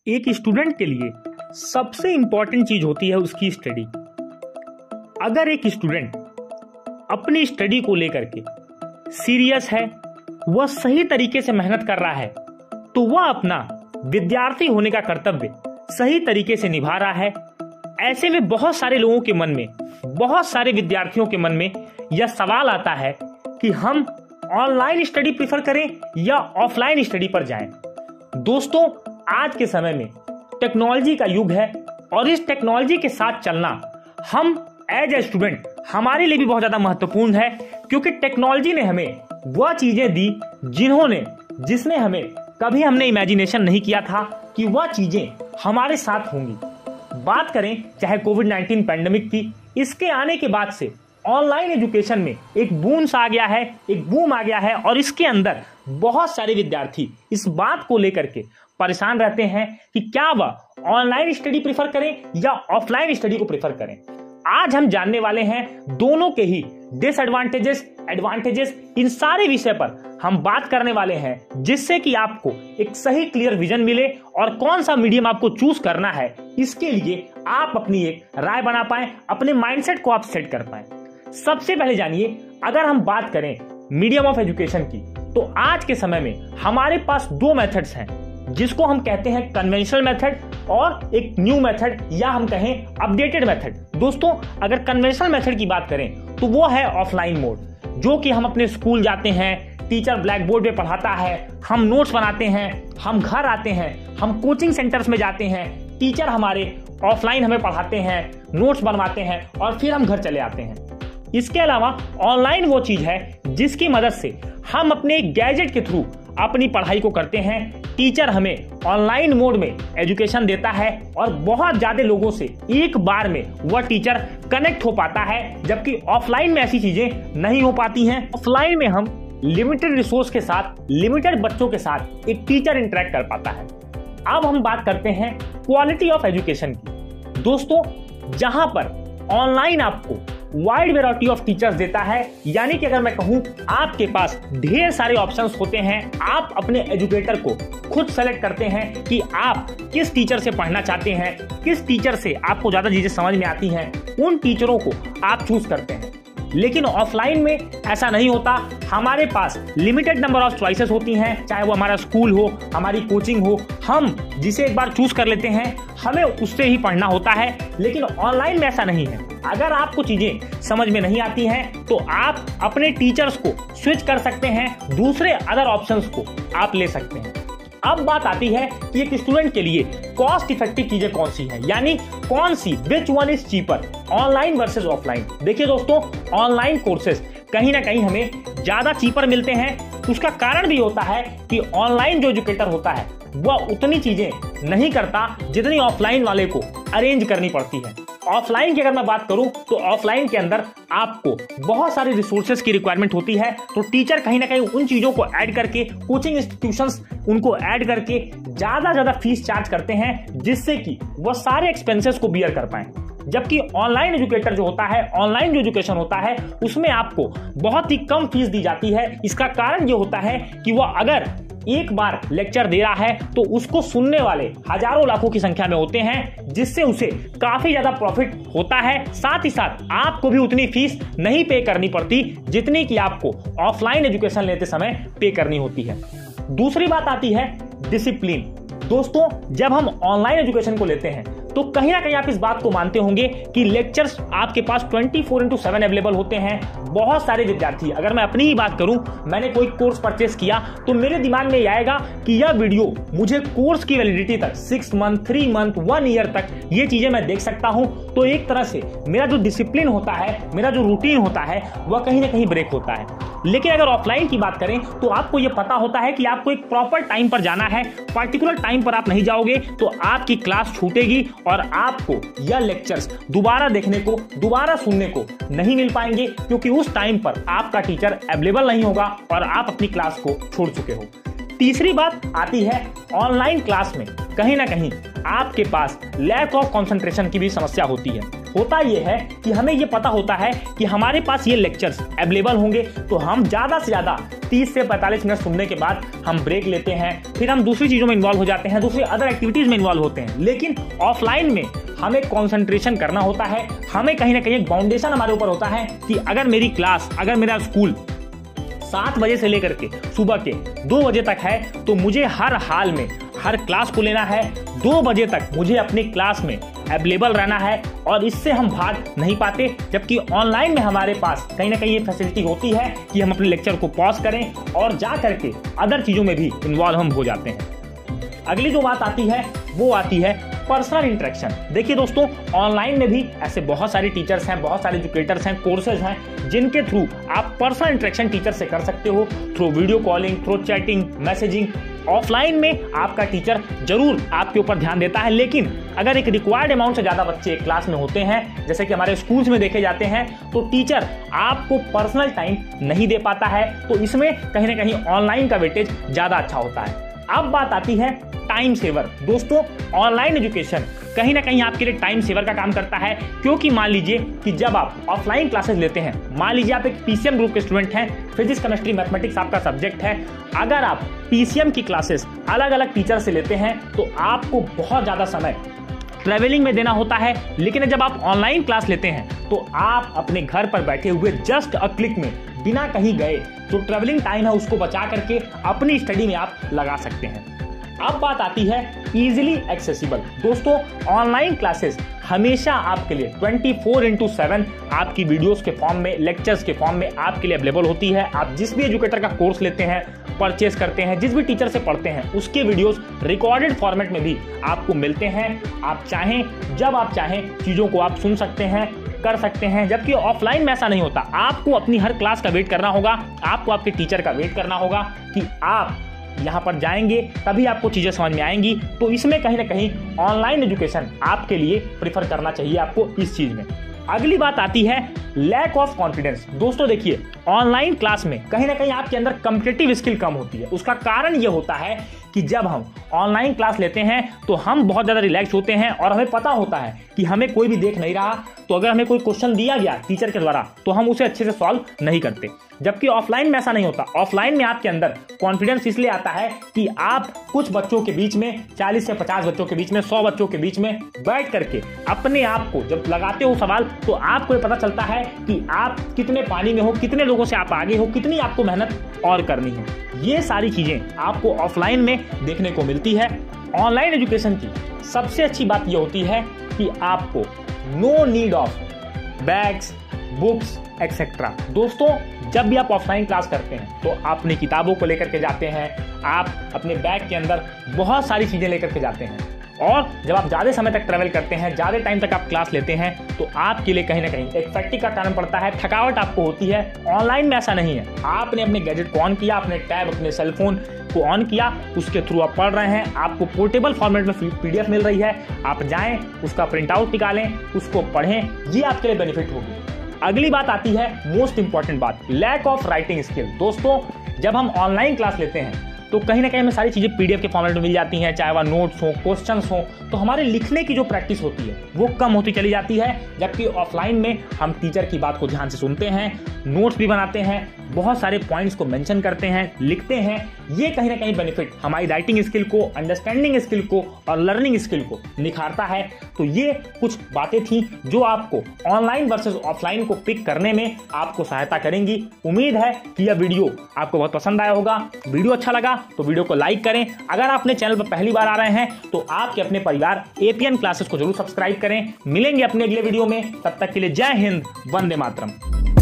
एक स्टूडेंट के लिए सबसे इंपॉर्टेंट चीज होती है उसकी स्टडी। अगर एक स्टूडेंट अपनी स्टडी को लेकर के सीरियस है, वह सही तरीके से मेहनत कर रहा है, तो वह अपना विद्यार्थी होने का कर्तव्य सही तरीके से निभा रहा है। ऐसे में बहुत सारे लोगों के मन में, बहुत सारे विद्यार्थियों के मन में यह सवाल आता है कि हम ऑनलाइन स्टडी प्रीफर करें या ऑफलाइन स्टडी पर जाएं। दोस्तों, आज के समय में टेक्नोलॉजी का युग है और इस टेक्नोलॉजी के साथ चलना हम एज ए स्टूडेंट हमारे लिए भी बहुत ज्यादा महत्वपूर्ण है, क्योंकि टेक्नोलॉजी ने हमें वह चीजें दी जिसने हमें कभी हमने इमेजिनेशन नहीं किया था कि वह चीजें हमारे साथ होंगी। बात करें चाहे कोविड-19 पैंडेमिक की, इसके आने के बाद से ऑनलाइन एजुकेशन में एक बूम आ गया है और इसके अंदर बहुत सारे विद्यार्थी इस बात को लेकर के परेशान रहते हैं कि क्या वह ऑनलाइन स्टडी प्रेफर करें या ऑफलाइन स्टडी को प्रेफर करें। आज हम जानने वाले हैं दोनों के ही डिसएडवांटेजेस, एडवांटेजेस, इन सारे विषय पर हम बात करने वाले हैं, जिससे कि आपको एक सही क्लियर विजन मिले और कौन सा मीडियम आपको चूज करना है, इसके लिए आप अपनी एक राय बना पाए, अपने माइंडसेट को आप सेट कर पाए। सबसे पहले जानिए, अगर हम बात करें मीडियम ऑफ एजुकेशन की, तो आज के समय में हमारे पास दो मेथड्स हैं, जिसको हम कहते हैं कन्वेंशनल मेथड और एक न्यू मेथड या हम कहें अपडेटेड मेथड। दोस्तों, अगर कन्वेंशनल मेथड की बात करें तो वो है ऑफलाइन मोड, जो कि हम अपने स्कूल जाते हैं, टीचर ब्लैक बोर्ड पे पढ़ाता है, हम नोट्स बनाते हैं, हम घर आते हैं, हम कोचिंग सेंटर्स में जाते हैं, टीचर हमारे ऑफलाइन हमें पढ़ाते हैं, नोट्स बनवाते हैं और फिर हम घर चले आते हैं। इसके अलावा ऑनलाइन वो चीज है जिसकी मदद से हम अपने गैजेट के थ्रू अपनी पढ़ाई को करते हैं। टीचर हमें ऑनलाइन मोड में एजुकेशन देता है और बहुत ज्यादा लोगों से एक बार में वह टीचर कनेक्ट हो पाता है, जबकि ऑफलाइन में ऐसी चीजें नहीं हो पाती हैं। ऑफलाइन में हम लिमिटेड रिसोर्स के साथ, लिमिटेड बच्चों के साथ एक टीचर इंटरेक्ट कर पाता है। अब हम बात करते हैं क्वालिटी ऑफ एजुकेशन की। दोस्तों, जहां पर ऑनलाइन आपको वाइड वैरायटी ऑफ टीचर्स देता है, यानी कि अगर मैं कहूं आपके पास ढेर सारे ऑप्शंस होते हैं, आप अपने एजुकेटर को खुद सेलेक्ट करते हैं कि आप किस टीचर से पढ़ना चाहते हैं, किस टीचर से आपको ज्यादा चीजें समझ में आती हैं, उन टीचरों को आप चूज करते हैं। लेकिन ऑफलाइन में ऐसा नहीं होता। हमारे पास लिमिटेड नंबर ऑफ चॉइसेस होती हैं, चाहे वो हमारा स्कूल हो, हमारी कोचिंग हो, हम जिसे एक बार चूज कर लेते हैं हमें उससे ही पढ़ना होता है। लेकिन ऑनलाइन में ऐसा नहीं है। अगर आपको चीजें समझ में नहीं आती हैं तो आप अपने टीचर्स को स्विच कर सकते हैं, दूसरे अदर ऑप्शंस को आप ले सकते हैं। अब बात आती है कि एक स्टूडेंट के लिए कॉस्ट इफेक्टिव चीजें कौन सी हैं, यानी कौन सी, which one is cheaper, online versus offline. देखिए दोस्तों, ऑनलाइन कोर्सेज कहीं ना कहीं हमें ज्यादा चीपर मिलते हैं। उसका कारण भी होता है कि ऑनलाइन जो एजुकेटर होता है वह उतनी चीजें नहीं करता जितनी ऑफलाइन वाले को अरेंज करनी पड़ती है। ऑफलाइन की अगर मैं बात करूं तो ऑफलाइन के अंदर आपको बहुत सारी रिसोर्सेज की रिक्वायरमेंट होती है, तो टीचर कहीं ना कहीं उन चीजों को ऐड करके, कोचिंग इंस्टीट्यूशंस उनको ऐड करके ज्यादा फीस चार्ज करते हैं, जिससे कि वह सारे एक्सपेंसेस को बियर कर पाए। जबकि ऑनलाइन एजुकेटर जो होता है, ऑनलाइन जो एजुकेशन होता है, उसमें आपको बहुत ही कम फीस दी जाती है। इसका कारण ये होता है कि वह अगर एक बार लेक्चर दे रहा है तो उसको सुनने वाले हजारों लाखों की संख्या में होते हैं, जिससे उसे काफी ज्यादा प्रॉफिट होता है। साथ ही साथ आपको भी उतनी फीस नहीं पे करनी पड़ती जितनी कि आपको ऑफलाइन एजुकेशन लेते समय पे करनी होती है। दूसरी बात आती है डिसिप्लिन। दोस्तों, जब हम ऑनलाइन एजुकेशन को लेते हैं तो कहीं ना कहीं आप इस बात को मानते होंगे कि लेक्चर्स आपके पास 24/7 अवेलेबल होते हैं। बहुत सारे विद्यार्थी, अगर मैं अपनी ही बात करूं, मैंने कोई कोर्स परचेस किया तो मेरे दिमाग में आएगा कि यह वीडियो मुझे कोर्स की वैलिडिटी तक 6 मंथ, 3 मंथ, 1 ईयर तक ये चीजें मैं देख सकता हूं। तो एक तरह से मेरा जो डिसिप्लिन होता है, मेरा जो रूटीन होता है, वह कहीं ना कहीं ब्रेक होता है। लेकिन अगर ऑफलाइन की बात करें तो आपको यह पता होता है कि आपको एक प्रॉपर टाइम पर जाना है, पर्टिकुलर टाइम पर आप नहीं जाओगे तो आपकी क्लास छूटेगी और आपको यह लेक्चर्स दोबारा देखने को, दोबारा सुनने को नहीं मिल पाएंगे, क्योंकि उस टाइम पर आपका टीचर अवेलेबल नहीं होगा और आप अपनी क्लास को छोड़ चुके हो। तीसरी बात आती है ऑनलाइन क्लास में कहीं ना कहीं आपके पास लैक ऑफ कंसंट्रेशन की भी समस्या होती है। होता यह है कि हमें ये पता होता है कि हमारे पास ये लेक्चर्स अवेलेबल होंगे, तो हम ज़्यादा से ज़्यादा 30 से 45 मिनट सुनने के बाद हम ब्रेक लेते हैं, फिर हम दूसरी चीज़ों में इन्वॉल्व हो जाते हैं, दूसरी अदर एक्टिविटीज़ में इन्वॉल्व होते हैं। लेकिन ऑफलाइन में हमें कंसंट्रेशन करना होता है, हमें कहीं ना कहीं एक बाउंडेशन हमारे ऊपर होता है कि अगर मेरी क्लास, अगर मेरा स्कूल 7 बजे से लेकर के सुबह के 2 बजे तक है, तो मुझे हर हाल में हर क्लास को लेना है। 2 बजे तक मुझे अपनी क्लास में अवेलेबल रहना है और इससे हम भाग नहीं पाते। जबकि ऑनलाइन में हमारे पास कहीं ना कहीं ये फैसिलिटी होती है कि हम अपने लेक्चर को पॉज करें और जा करके अदर चीज़ों में भी इन्वॉल्व हम हो जाते हैं। अगली जो बात आती है वो आती है पर्सनल इंटरेक्शन। देखिए दोस्तों, ऑनलाइन में भी ऐसे बहुत सारे टीचर्स हैं, बहुत सारे एजुकेटर्स हैं, कोर्सेज हैं जिनके थ्रू आप पर्सनल इंटरेक्शन टीचर से कर सकते हो, through video calling, through chatting, messaging. Offline में आपका टीचर जरूर आपके ऊपर ध्यान देता है, लेकिन अगर एक रिक्वायर्ड अमाउंट से ज्यादा बच्चे क्लास में होते हैं, जैसे कि हमारे स्कूल्स में देखे जाते हैं, तो टीचर आपको पर्सनल टाइम नहीं दे पाता है। तो इसमें कहीं ना कहीं ऑनलाइन का वेटेज ज्यादा अच्छा होता है। अब बात आती है टाइम सेवर। दोस्तों, ऑनलाइन एजुकेशन कहीं ना कहीं आपके लिए टाइम सेवर का काम करता है, क्योंकि मान लीजिए कि जब आप ऑफलाइन क्लासेस लेते हैं, मान लीजिए आप एक पीसीएम ग्रुप के स्टूडेंट हैं, फिजिक्स, केमिस्ट्री, मैथमेटिक्स आपका सब्जेक्ट है, अगर आप पीसीएम की क्लासेस अलग अलग टीचर से लेते हैं तो आपको बहुत ज्यादा समय ट्रैवलिंग में देना होता है। लेकिन जब आप ऑनलाइन क्लास लेते हैं तो आप अपने घर पर बैठे हुए जस्ट अ क्लिक में, बिना कहीं गए, जो ट्रैवलिंग टाइम है उसको बचा करके अपनी स्टडी में आप लगा सकते हैं। अब बात आती है इजीली एक्सेसिबल। दोस्तों, ऑनलाइन क्लासेस हमेशा आपके लिए 24/7 आपकी वीडियोस के फॉर्म में, लेक्चर्स के फॉर्म में आपके लिए अवेलेबल होती है। आप जिस भी एजुकेटर का कोर्स लेते हैं, परचेस करते हैं, जिस भी टीचर से पढ़ते हैं, उसके वीडियोस रिकॉर्डेड फॉर्मेट में भी आपको मिलते हैं। आप चाहें, जब आप चाहें, चीज़ों को आप सुन सकते हैं, कर सकते हैं। जबकि ऑफलाइन में ऐसा नहीं होता। आपको अपनी हर क्लास का वेट करना होगा, आपको आपके टीचर का वेट करना होगा कि आप यहाँ पर जाएंगे तभी आपको चीजें समझ में आएंगी। तो इसमें कहीं ना कहीं ऑनलाइन एजुकेशन आपके लिए प्रिफर करना चाहिए आपको इस चीज में। अगली बात आती है लैक ऑफ कॉन्फिडेंस। दोस्तों देखिए, ऑनलाइन क्लास में कहीं ना कहीं आपके अंदर कॉम्पिटिटिव स्किल कम होती है। उसका कारण ये होता है कि जब हम ऑनलाइन क्लास लेते हैं तो हम बहुत ज्यादा रिलैक्स होते हैं और हमें पता होता है कि हमें कोई भी देख नहीं रहा, तो अगर हमें कोई क्वेश्चन दिया गया टीचर के द्वारा तो हम उसे अच्छे से सॉल्व नहीं करते। जबकि ऑफलाइन में ऐसा नहीं होता। ऑफलाइन में आपके अंदर कॉन्फिडेंस इसलिए आता है कि आप कुछ बच्चों के बीच में, 40 से 50 बच्चों के बीच में, 100 बच्चों के बीच में बैठ करके अपने आप को जब लगाते हो सवाल, तो आपको पता चलता है कि आप कितने पानी में हो, कितने लोगों से आप आगे हो, कितनी आपको मेहनत और करनी है। ये सारी चीजें आपको ऑफलाइन में देखने को मिलती है। ऑनलाइन एजुकेशन की सबसे अच्छी बात यह होती है कि आपको no need of bags, books etcetera. दोस्तों, जब भी आप ऑफलाइन क्लास करते हैं तो आप अपनी किताबों को लेकर के जाते हैं, आप अपने बैग के अंदर बहुत सारी चीजें लेकर के जाते हैं। और जब आप ज़्यादा समय तक ट्रैवल करते हैं, ज़्यादा टाइम तक आप क्लास लेते हैं, तो आपके लिए कहीं ना कहीं एक फैटिग का कारण पड़ता है, थकावट आपको होती है। ऑनलाइन में ऐसा नहीं है। आपने अपने गैजेट को ऑन किया, अपने टैब, अपने सेलफोन को ऑन किया, उसके थ्रू आप पढ़ रहे हैं, आपको पोर्टेबल फॉर्मेट में पीडीएफ मिल रही है, आप जाएं, उसका प्रिंट आउट निकालें, उसको पढ़ें, ये आपके लिए बेनिफिट होगी। अगली बात आती है मोस्ट इंपॉर्टेंट बात, लैक ऑफ राइटिंग स्किल। दोस्तों, जब हम ऑनलाइन क्लास लेते हैं तो कहीं ना कहीं हमें सारी चीज़ें पीडीएफ के फॉर्मेट में मिल जाती हैं, चाहे वह नोट्स हो, क्वेश्चंस हो, तो हमारे लिखने की जो प्रैक्टिस होती है वो कम होती चली जाती है। जबकि ऑफलाइन में हम टीचर की बात को ध्यान से सुनते हैं, नोट्स भी बनाते हैं, बहुत सारे पॉइंट्स को मेंशन करते हैं, लिखते हैं। ये कहीं ना कहीं बेनिफिट हमारी राइटिंग स्किल को, अंडरस्टैंडिंग स्किल को और लर्निंग स्किल को निखारता है। तो ये कुछ बातें थी जो आपको ऑनलाइन वर्सेस ऑफलाइन को पिक करने में आपको सहायता करेंगी। उम्मीद है कि यह वीडियो आपको बहुत पसंद आया होगा। वीडियो अच्छा लगा तो वीडियो को लाइक करें। अगर आप अपने चैनल पर पहली बार आ रहे हैं तो आपके अपने परिवार एपीएन क्लासेस को जरूर सब्सक्राइब करें। मिलेंगे अपने अगले वीडियो में, तब तक के लिए जय हिंद, वंदे मातरम।